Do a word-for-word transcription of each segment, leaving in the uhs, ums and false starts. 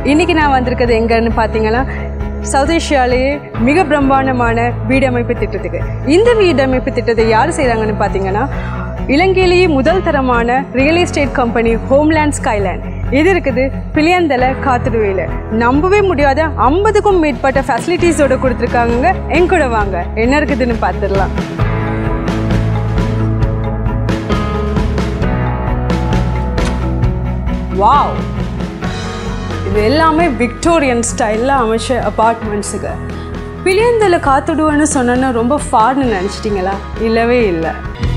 இன்றைக்கி நான் வந்திருக்கிறது எங்கன்னு பார்த்தீங்கன்னா சவுத் ஏஷியாலேயே மிக பிரம்மாண்டமான வீடமைப்பு திட்டத்துக்கு. இந்த வீடமைப்பு திட்டத்தை யார் செய்கிறாங்கன்னு பார்த்தீங்கன்னா இலங்கையிலேயே முதல் தரமான real estate company Homeland Skyland. இது இருக்குது பிலியந்தல காத்துடுவையில். நம்பவே முடியாத ஐம்பதுக்கும் மேற்பட்ட ஃபெசிலிட்டிஸோடு கொடுத்துருக்காங்க. என் கூட வாங்க என்ன இருக்குதுன்னு பார்த்துடலாம். வாவ், இது எல்லாமே விக்டோரியன் ஸ்டைலில் அமைச்ச அப்பார்ட்மெண்ட்ஸுக்கு. பிலியந்தல காத்துடுவேன்னு சொன்னோன்னா ரொம்ப ஃபார்னு நினச்சிட்டிங்களா? இல்லவே இல்லை.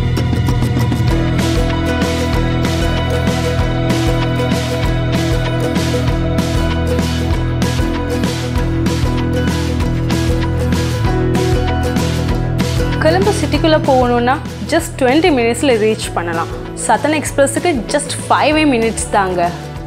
கொலம்போ சிட்டிக்குள்ளே போகணுன்னா ஜஸ்ட் டுவெண்ட்டி மினிட்ஸில் ரீச் பண்ணலாம். சதன் எக்ஸ்பிரஸுக்கு ஜஸ்ட் ஃபைவ் மினிட்ஸ் தாங்க.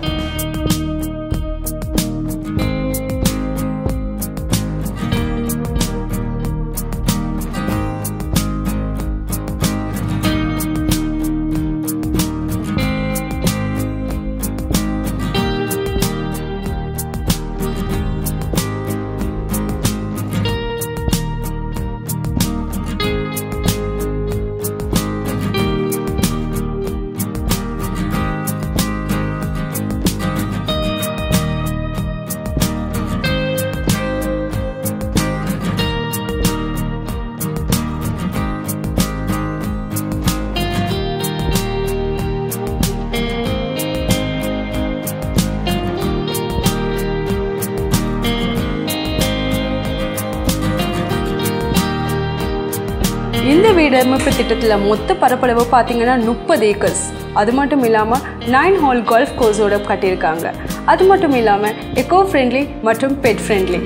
இந்த வீடமைப்பு திட்டத்தில் மொத்த பரப்பளவு பார்த்தீங்கன்னா முப்பது ஏக்கர்ஸ். அது மட்டும் இல்லாமல் நைன் ஹால் கோல்ஃப் கோர்ஸோட கட்டியிருக்காங்க. அது மட்டும் இல்லாமல் எக்கோ ஃப்ரெண்ட்லி மற்றும் pet friendly.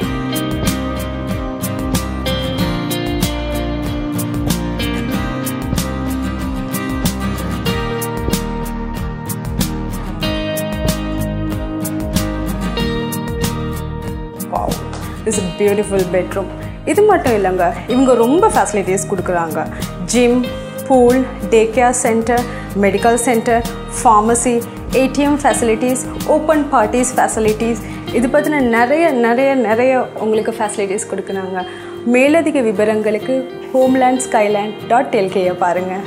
Wow, this is a beautiful bedroom. இது மட்டும் இல்லைங்க, இவங்க ரொம்ப ஃபெசிலிட்டிஸ் கொடுக்குறாங்க. Gym, pool, day care centre, medical centre, pharmacy, ATM facilities, open parties facilities, இது பற்றின நிறைய நிறைய நிறைய உங்களுக்கு ஃபெசிலிட்டிஸ் கொடுக்குறாங்க. மேலதிக விவரங்களுக்கு ஹோம்லேண்ட் ஸ்கைலேண்ட் டாட் எல்கேயை பாருங்கள்.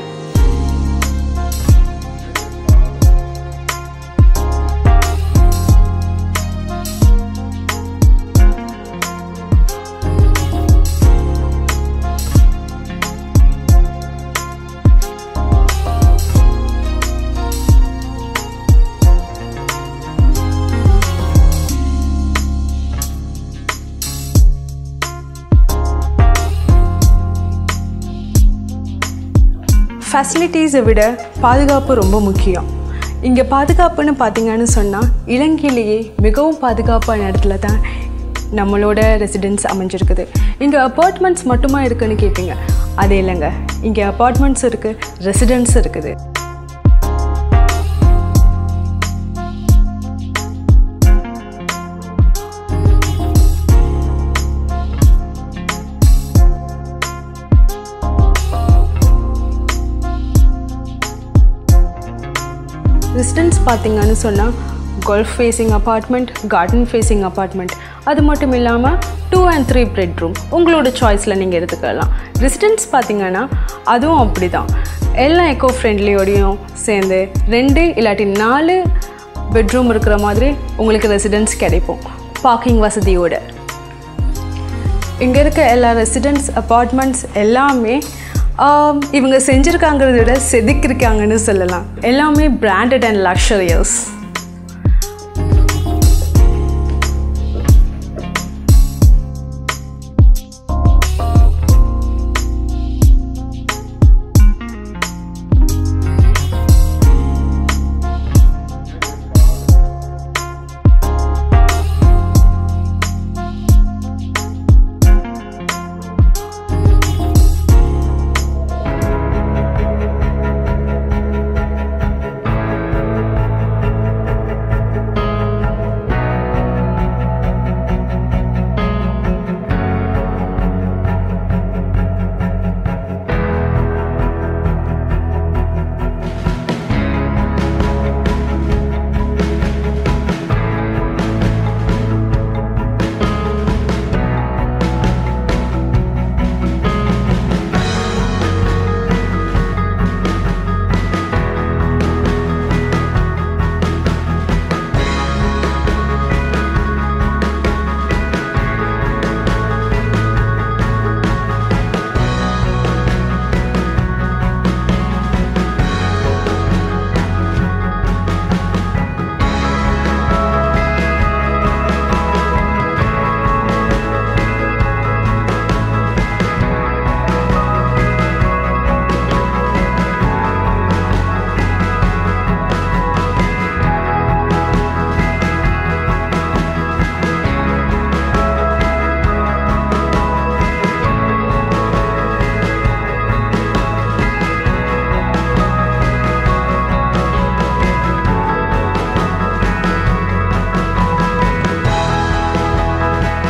ஃபெசிலிட்டிஸை விட பாதுகாப்பு ரொம்ப முக்கியம். இங்கே பாதுகாப்புன்னு பார்த்தீங்கன்னு சொன்னால் இலங்கையிலேயே மிகவும் பாதுகாப்பான இடத்துல தான் நம்மளோட ரெசிடென்ஸ் அமைஞ்சிருக்குது. இங்கே அப்பார்ட்மெண்ட்ஸ் மட்டுமா இருக்குதுன்னு கேட்பீங்க. அது இல்லைங்க, இங்கே அப்பார்ட்மெண்ட்ஸ் இருக்குது, ரெசிடென்ஸ் இருக்குது. ரெசிடென்ஸ் பார்த்தீங்கன்னு சொன்னால் golf facing apartment, garden facing apartment, அது மட்டும் இல்லாமல் டூ அண்ட் த்ரீ பெட்ரூம் உங்களோட சாய்ஸில் நீங்கள் எடுத்துக்கலாம். ரெசிடென்ஸ் பார்த்தீங்கன்னா அதுவும் அப்படி தான், எல்லாம் எக்கோ ஃப்ரெண்ட்லியோடையும் சேர்ந்து ரெண்டு இல்லாட்டி நாலு பெட்ரூம் இருக்கிற மாதிரி உங்களுக்கு ரெசிடென்ஸ் கிடைக்கும், பார்க்கிங் வசதியோடு. இங்கே இருக்க எல்லா ரெசிடென்ஸ் அப்பார்ட்மெண்ட்ஸ் எல்லாமே இவங்க செஞ்சுருக்காங்கிறத விட செதுக்கிருக்காங்கன்னு சொல்லலாம். எல்லாமே branded and luxurious.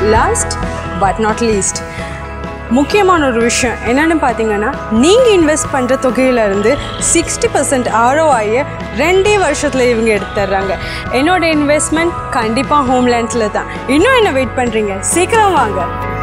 Last but not least முக்கியமான ஒரு விஷயம் என்னென்னு பார்த்தீங்கன்னா நீங்கள் இன்வெஸ்ட் பண்ணுற தொகையிலேருந்து சிக்ஸ்டி பர்சன்ட் ஆர்ஓஐயை ரெண்டே வருஷத்தில் இவங்க எடுத்துடுறாங்க. என்னோடய இன்வெஸ்ட்மெண்ட் கண்டிப்பாக ஹோம்லேண்ட்ஸில் தான். இன்னும் என்ன வெயிட் பண்ணுறீங்க? சீக்கிரம் வாங்க.